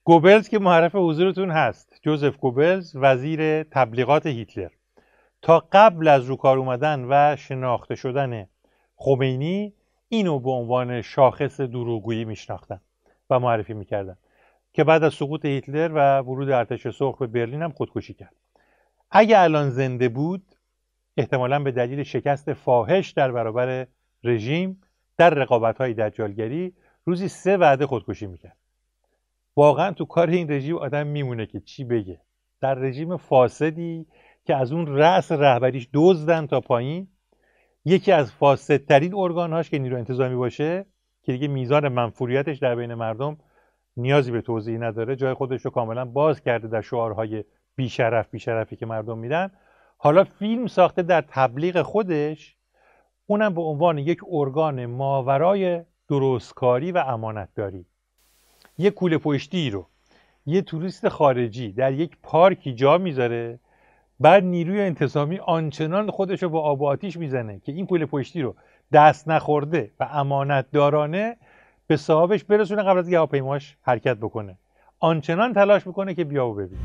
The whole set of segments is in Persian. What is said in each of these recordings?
گوبلز که معرف حضورتون هست، جوزف گوبلز، وزیر تبلیغات هیتلر، تا قبل از روکار اومدن و شناخته شدن خمینی اینو به عنوان شاخص دروغگویی میشناختن و معرفی میکردن که بعد از سقوط هیتلر و ورود ارتش سرخ به برلین هم خودکشی کرد. اگه الان زنده بود احتمالاً به دلیل شکست فاحش در برابر رژیم در رقابت‌های دجالگری روزی 3 وعده خودکشی میکرد. واقعا تو کار این رژیم آدم میمونه که چی بگه. در رژیم فاسدی که از اون رأس رهبریش دزدن تا پایین، یکی از فاسدترین ارگانهاش که نیروی انتظامی باشه که دیگه میزان منفوریتش در بین مردم نیازی به توضیح نداره، جای خودش رو کاملا باز کرده در شعارهای بیشرفی که مردم میدن، حالا فیلم ساخته در تبلیغ خودش، اونم به عنوان یک ارگان ماورای درستکاری و امانتداری. یک کوله پشتی رو یه توریست خارجی در یک پارکی جا میذاره، بعد نیروی انتظامی آنچنان خودش رو با آب و آتیش میزنه که این کوله پشتی رو دست نخورده و امانتدارانه به صاحبش برسونه قبل از اینکه هواپیماش حرکت بکنه. آنچنان تلاش میکنه که بیا و ببین.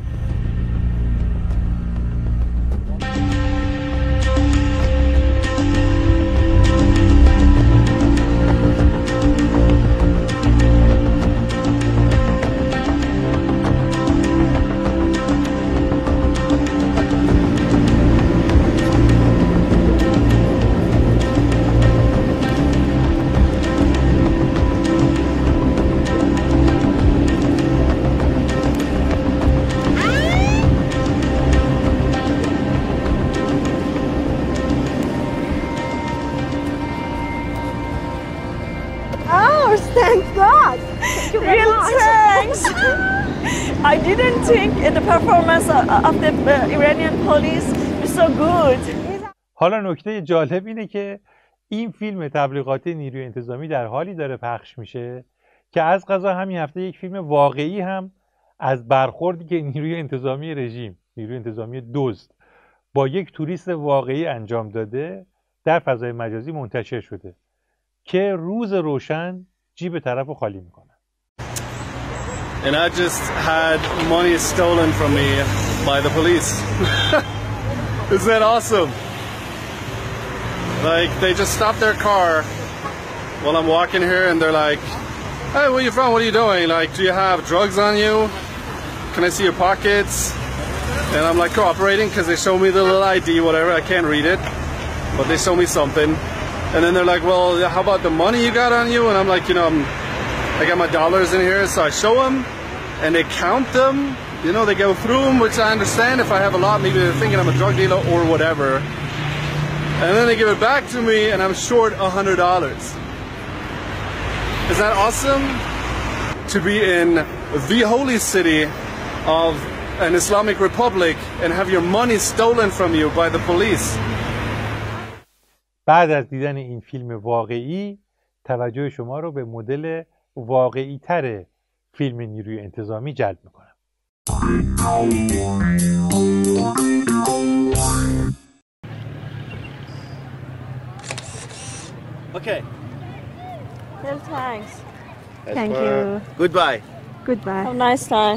Thank God! Real thanks! I didn't think the performance of the Iranian police was so good. حالا نکته جالب اینه که این فیلم تبلیغاتی نیروی انتظامی در حالی داره پخش میشه که از قضا همین هفته یک فیلم واقعی هم از برخوردی که نیروی انتظامی رژیم، نیروی انتظامی دزد، با یک توریست واقعی انجام داده در فضای مجازی منتشر شده که روز روشن جیب طرفو خالی میکنه. And I just had money stolen from me by the police. Isn't that awesome? Like they just stopped their car while I'm walking here and they're like, "Hey, where you from? What are you doing? Like, do you have drugs on you? Can I see your pockets?" And I'm like cooperating because they show me the little ID, whatever. I can't read it, but they show me something. And then they're like, well, how about the money you got on you? And I'm like, you know, I got my dollars in here. So I show them and they count them. You know, they go through them, which I understand. If I have a lot, maybe they're thinking I'm a drug dealer or whatever. And then they give it back to me and I'm short $100. Is that awesome? To be in the holy city of an Islamic Republic and have your money stolen from you by the police. بعد از دیدن این فیلم واقعی توجه شما رو به مدل واقعی تر فیلم نیروی انتظامی جلب میکنم. Okay. Well, thanks. Thank you. Goodbye. Goodbye. Have a nice time.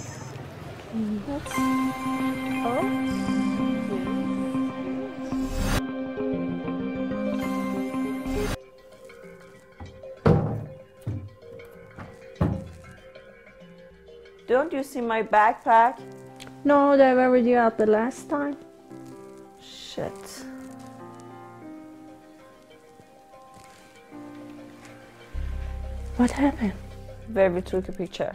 Oh. Don't you see my backpack? No, they were with you at the last time. Shit. What happened? Where we took a picture.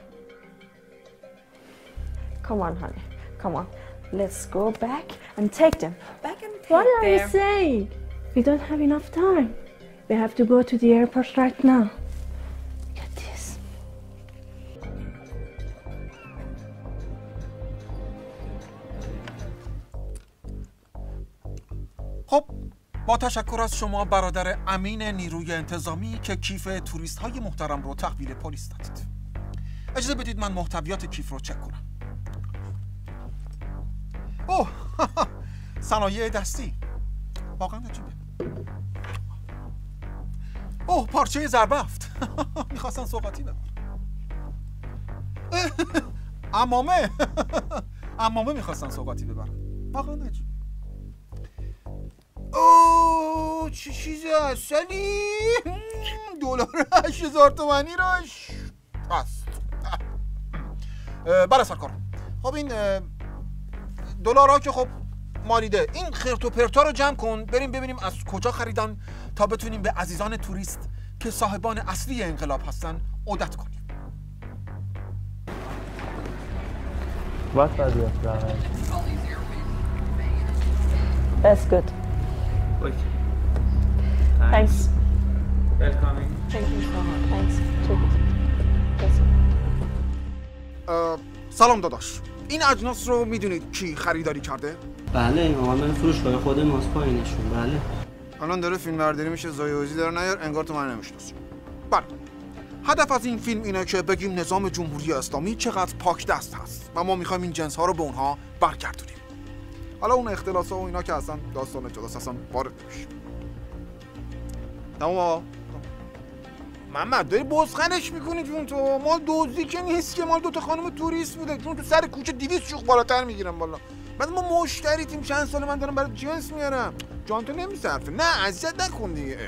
Come on, honey. Come on. Let's go back and take them. Back and take What are you them. saying? We don't have enough time. We have to go to the airport right now. Look at this. خب با تشکر از شما برادر امین نیروی انتظامی که کیف توریست های محترم رو تحویل پلیس دادید. اجازه بدید من محتویات کیف رو چک کنم. اوه صنایع دستی، واقعا عجیبه. اوه پارچه زربفت میخواستن سوغاتی ببرن. عمامه عمامه میخواستن سوغاتی ببرن. واقعا عجیب. اوه چه چیزی اصلی دلار 8000 تومانی راش هست. بله سرکار. خب این دلارها که خب مالیده، این خرت و پرتا رو جمع کن بریم ببینیم از کجا خریدن تا بتونیم به عزیزان توریست که صاحبان اصلی انقلاب هستن عودت کنیم. What was your plan? That's good. Okay. Thanks. Welcoming. Thank you so much. Thanks. Take it. That's سلام داداش. این اجناس رو میدونید کی خریداری کرده؟ بله این مال فروشگاه خود ماست پایینشون. بله الان داره فیلم برداری میشه، زایوزی داره نیار، انگار تو من نمیشناسی. بله هدف از این فیلم اینه که بگیم نظام جمهوری اسلامی چقدر پاک دست هست و ما میخوایم این جنس ها رو به اونها برگردونیم. حالا اون اختلاس ها و اینا که اصلا داستان جداست، اصلا وارد نمیشیم. تمام. محمد داری بزخنش میکنی جون تو. مال دزدی که نیست که، مال دوتا خانم توریست بوده چون تو سر کوچه 200 شوخ بالاتر میگیرم بالا. بعد ما مشتری تیم چند سال من دارم برای جنس میارم. جان تو نمیصرفه. نه اذیت نکن دیگه.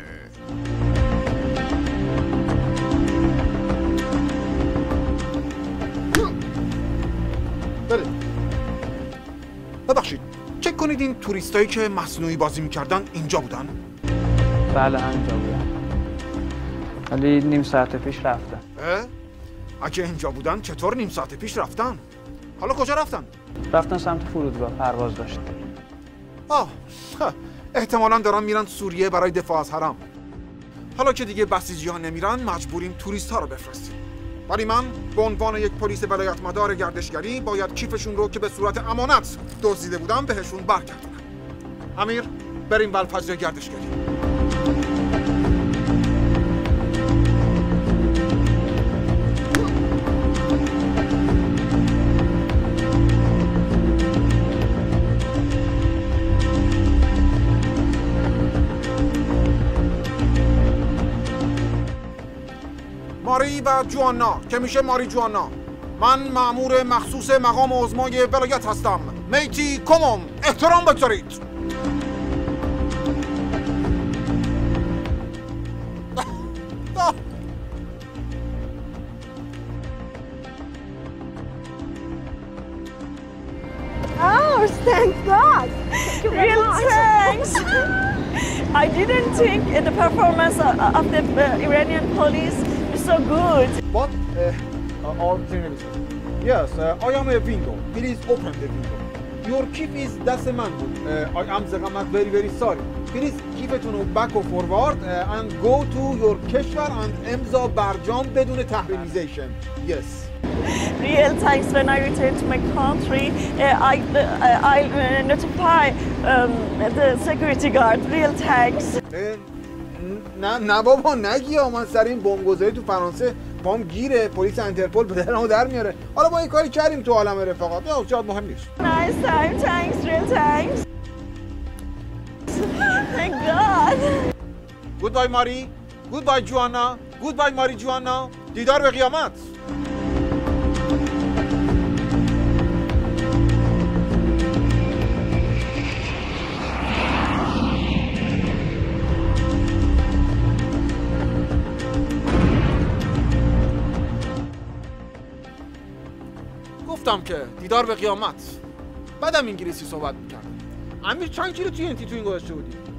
بله ببخشید چک کنید این توریستایی که مصنوعی بازی میکردن اینجا بودن؟ بله اینجا بودن، ولی نیم ساعت پیش رفتن. اگه اینجا بودن چطور نیم ساعت پیش رفتن؟ حالا کجا رفتن؟ رفتن سمت فرودگاه، پرواز داشتن. احتمالاً دارن میرن سوریه برای دفاع از حرم. حالا که دیگه بسیجی ها نمیرن مجبوریم توریست ها رو بفرستیم. ولی من به عنوان یک پلیس ولایت مدار گردشگری باید کیفشون رو که به صورت امانت دزدیده بودم بهشون برگردونم. امیر بریم بلفجر گردشگری. ماری و جوانا که میشه ماری جوانا، من مأمور مخصوص مقام عظمای ولایت هستم. میتی کمم احترام بگذارید. Oh, thank God! real thanks. I didn't think the performance of the Iranian police is so good. What? Our journalist. Yes, I am a window. Please open the window. Your chief is Daseman. I am Zegamat very sorry. Please keep it on back or forward and go to your کشور and امضا برجام بدون تحریمیزیشن. Yes. Real thanks. When I return to my country, I'll notify the security guard. Real thanks. نه بابا نگی. من سر این بمبگذاری تو فرانسه پام گیره. پلیس انترپل به درمو در میاره. حالا ما این کاری کردیم تو عالم رفاقت. نه شاید مهم نیست. Nice time. Thanks. Real thanks. Thank God. Goodbye ماری. Goodbye جوانا. Goodbye ماری جوانا. دیدار به قیامت. گفتم که دیدار به قیامت. بعدم انگلیسی صحبت میکردم. امیر چند کیلو TNT تو این گذاشته بودی؟